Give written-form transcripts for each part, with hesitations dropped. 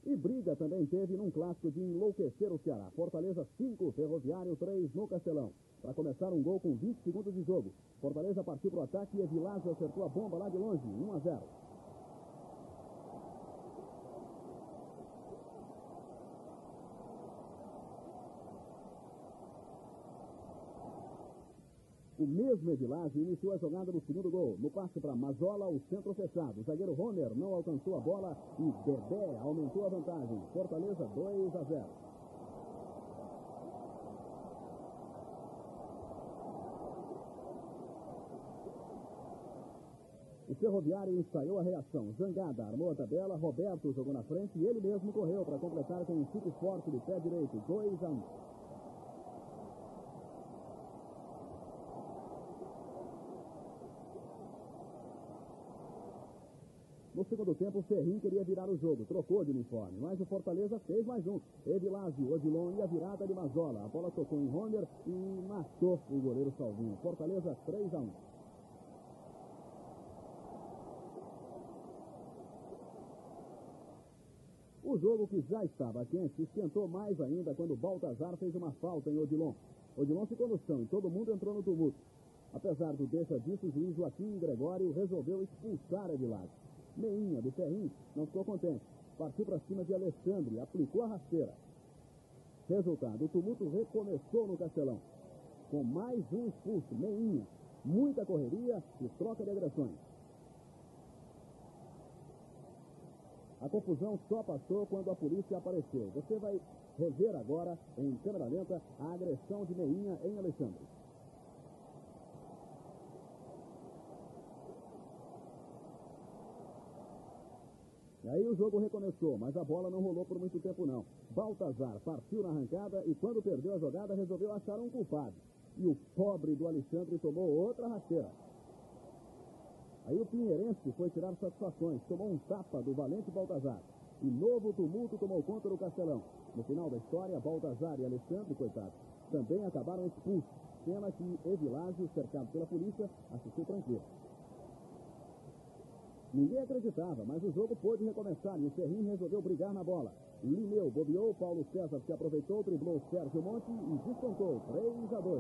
E briga também teve num clássico de enlouquecer o Ceará. Fortaleza 5, Ferroviário 3 no Castelão. Para começar um gol com 20 segundos de jogo. Fortaleza partiu para o ataque e Evilásio acertou a bomba lá de longe, 1-0. O mesmo Evilásio iniciou a jogada no segundo gol. No passe para Mazola, o centro fechado. O zagueiro Homer não alcançou a bola e Dedé aumentou a vantagem. Fortaleza 2-0. O Ferroviário ensaiou a reação. Zangada armou a tabela, Roberto jogou na frente e ele mesmo correu para completar com um chute forte de pé direito. 2-1. No segundo tempo, o Ferrinho queria virar o jogo, trocou de uniforme, mas o Fortaleza fez mais um. Evilásio, Odilon e a virada de Mazola. A bola tocou em Homer e matou o goleiro Salvinho. Fortaleza 3-1. O jogo, que já estava quente, esquentou mais ainda quando Baltazar fez uma falta em Odilon. Odilon ficou no chão e todo mundo entrou no tumulto. Apesar do deixa disso, o juiz Joaquim Gregório resolveu expulsar Evilásio. Meinha, do Ferrinho, não ficou contente. Partiu para cima de Alexandre, aplicou a rasteira. Resultado, o tumulto recomeçou no Castelão. Com mais um expulso, Meinha. Muita correria e troca de agressões. A confusão só passou quando a polícia apareceu. Você vai rever agora, em câmera lenta, a agressão de Meinha em Alexandre. E aí o jogo recomeçou, mas a bola não rolou por muito tempo não. Baltazar partiu na arrancada e quando perdeu a jogada resolveu achar um culpado. E o pobre do Alexandre tomou outra rasteira. Aí o Pinheirense foi tirar satisfações, tomou um tapa do valente Baltazar. E novo tumulto tomou conta do Castelão. No final da história, Baltazar e Alexandre, coitados, também acabaram expulsos. Cena que Evilásio, cercado pela polícia, assistiu tranquilo. Ninguém acreditava, mas o jogo pôde recomeçar e o Ferrinho resolveu brigar na bola. Lineu bobeou, Paulo César se aproveitou, driblou Sérgio Monte e descontou 3-2.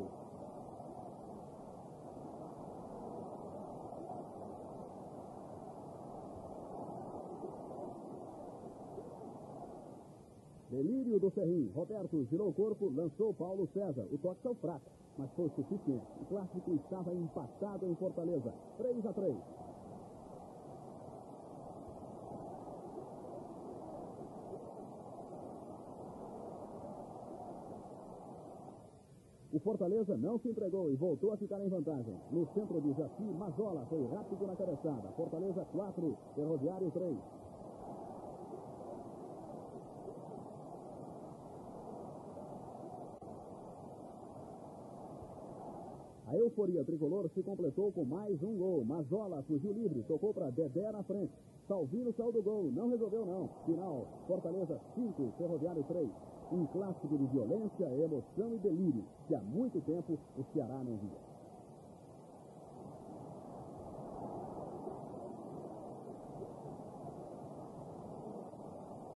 Delírio do Ferrinho. Roberto girou o corpo, lançou Paulo César. O toque saiu fraco, mas foi suficiente. O clássico estava empatado em Fortaleza. 3-3. O Fortaleza não se entregou e voltou a ficar em vantagem. No centro de Jaci, Mazola foi rápido na cabeçada. Fortaleza 4, Ferroviário 3. A euforia tricolor se completou com mais um gol. Mazola fugiu livre, tocou para Dedé na frente. Salvino saiu do gol, não resolveu não. Final, Fortaleza 5, Ferroviário 3. Um clássico de violência, emoção e delírio que há muito tempo o Ceará não via.